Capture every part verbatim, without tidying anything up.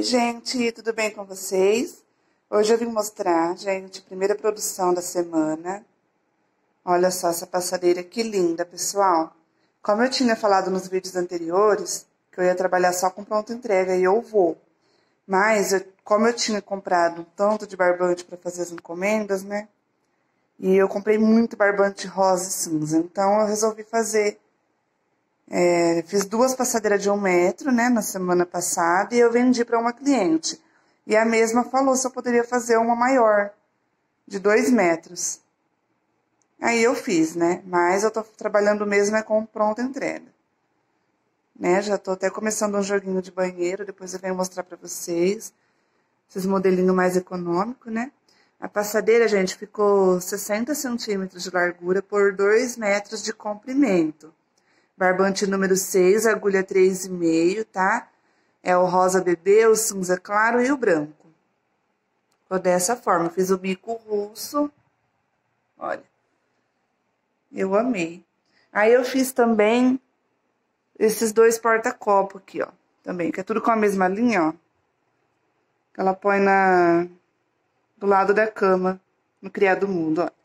Oi, gente, tudo bem com vocês? Hoje eu vim mostrar, gente, a primeira produção da semana. Olha só essa passadeira, que linda, pessoal. Como eu tinha falado nos vídeos anteriores, que eu ia trabalhar só com pronta entrega, e eu vou. Mas, eu, como eu tinha comprado um tanto de barbante para fazer as encomendas, né? E eu comprei muito barbante rosa e cinza, então eu resolvi fazer... É, fiz duas passadeiras de um metro, né, na semana passada, e eu vendi para uma cliente. E a mesma falou se eu poderia fazer uma maior, de dois metros. Aí eu fiz, né, mas eu tô trabalhando mesmo é com pronta entrega. Né, já tô até começando um joguinho de banheiro, depois eu venho mostrar para vocês. Esses modelinhos mais econômicos, né. A passadeira, gente, ficou sessenta centímetros de largura por dois metros de comprimento. Barbante número seis, agulha três e meio, tá? É o rosa bebê, o cinza claro e o branco. Ficou dessa forma. Fiz o bico russo. Olha. Eu amei. Aí eu fiz também esses dois porta-copo aqui, ó. Também, que é tudo com a mesma linha, ó. Que ela põe na... do lado da cama, no criado mudo, ó.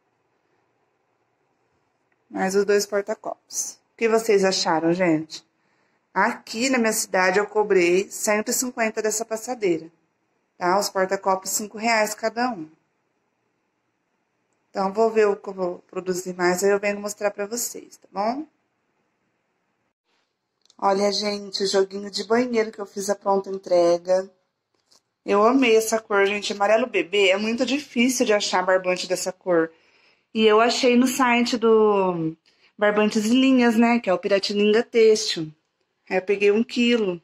Mais os dois porta-copos. O que vocês acharam, gente? Aqui na minha cidade eu cobrei cento e cinquenta dessa passadeira, tá? Os porta-copos, cinco reais cada um. Então, vou ver o que eu vou produzir mais, aí eu venho mostrar pra vocês, tá bom? Olha, gente, o joguinho de banheiro que eu fiz a pronta entrega. Eu amei essa cor, gente. Amarelo bebê é muito difícil de achar barbante dessa cor. E eu achei no site do... Barbantes e Linhas, né? Que é o Piratininga Têxtil. Aí eu peguei um quilo.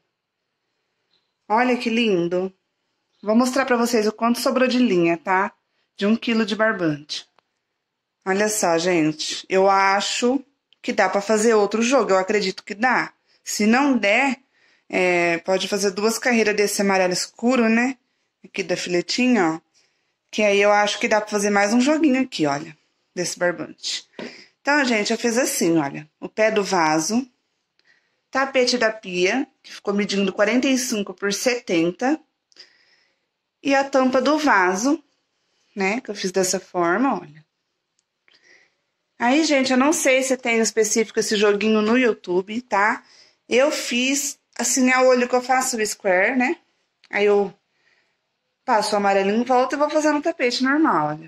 Olha que lindo. Vou mostrar pra vocês o quanto sobrou de linha, tá? De um quilo de barbante. Olha só, gente. Eu acho que dá pra fazer outro jogo. Eu acredito que dá. Se não der, é, pode fazer duas carreiras desse amarelo escuro, né? Aqui da filetinha, ó. Que aí eu acho que dá pra fazer mais um joguinho aqui, olha. Desse barbante. Então, gente, eu fiz assim, olha, o pé do vaso, tapete da pia, que ficou medindo quarenta e cinco por setenta, e a tampa do vaso, né, que eu fiz dessa forma, olha. Aí, gente, eu não sei se tem específico esse joguinho no YouTube, tá? Eu fiz, assim, a olho que eu faço o square, né? Aí eu passo o amarelinho em volta e vou fazendo o tapete normal, olha.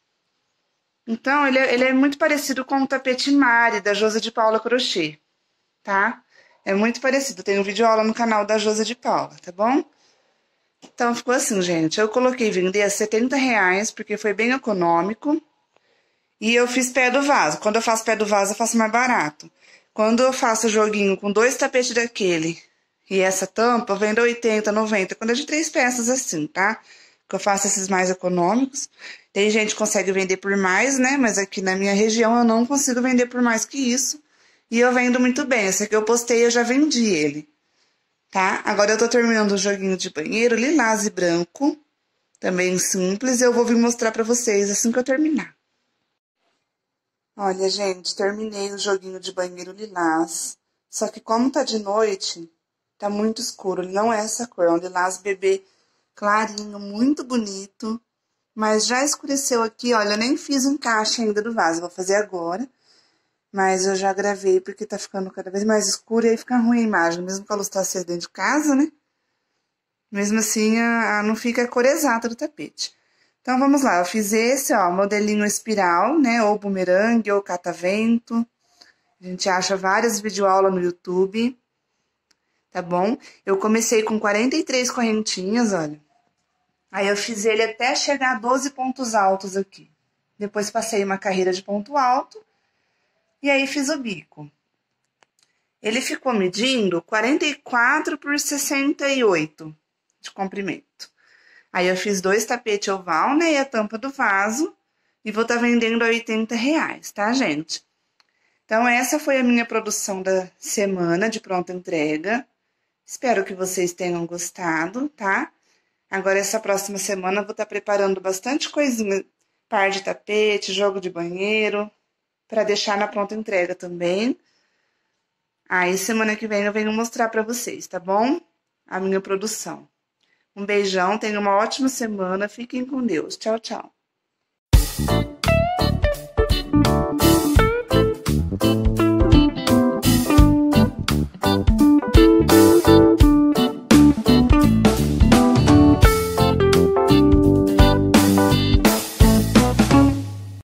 Então, ele é, ele é muito parecido com o tapete Mari, da Josa de Paula Crochê, tá? É muito parecido. Tem um vídeo aula no canal da Josa de Paula, tá bom? Então, ficou assim, gente. Eu coloquei vender a setenta reais, porque foi bem econômico. E eu fiz pé do vaso. Quando eu faço pé do vaso, eu faço mais barato. Quando eu faço joguinho com dois tapetes daquele e essa tampa, eu vendo oitenta, noventa. Quando é de três peças assim, tá? Que eu faço esses mais econômicos. Tem gente que consegue vender por mais, né? Mas aqui na minha região eu não consigo vender por mais que isso. E eu vendo muito bem. Esse aqui eu postei, eu já vendi ele. Tá? Agora eu tô terminando o joguinho de banheiro, lilás e branco. Também simples. Eu vou vir mostrar pra vocês assim que eu terminar. Olha, gente, terminei o joguinho de banheiro lilás. Só que como tá de noite, tá muito escuro. Ele não é essa cor, é um lilás bebê clarinho, muito bonito. Mas já escureceu aqui, olha, eu nem fiz o encaixe ainda do vaso, vou fazer agora. Mas eu já gravei porque tá ficando cada vez mais escuro e aí fica ruim a imagem, mesmo com a luz tá acesa dentro de casa, né? Mesmo assim, a, a, não fica a cor exata do tapete. Então, vamos lá, eu fiz esse, ó, modelinho espiral, né? Ou bumerangue, ou catavento. A gente acha várias videoaulas no YouTube, tá bom? Eu comecei com quarenta e três correntinhas, olha. Aí, eu fiz ele até chegar a doze pontos altos aqui. Depois, passei uma carreira de ponto alto. E aí, fiz o bico. Ele ficou medindo quarenta e quatro por sessenta e oito de comprimento. Aí, eu fiz dois tapetes oval, né? E a tampa do vaso. E vou estar tá vendendo a oitenta reais, tá, gente? Então, essa foi a minha produção da semana de pronta entrega. Espero que vocês tenham gostado, tá? Agora, essa próxima semana, eu vou estar preparando bastante coisinha, par de tapete, jogo de banheiro, para deixar na pronta entrega também. Aí, semana que vem, eu venho mostrar para vocês, tá bom? A minha produção. Um beijão, tenham uma ótima semana. Fiquem com Deus. Tchau, tchau.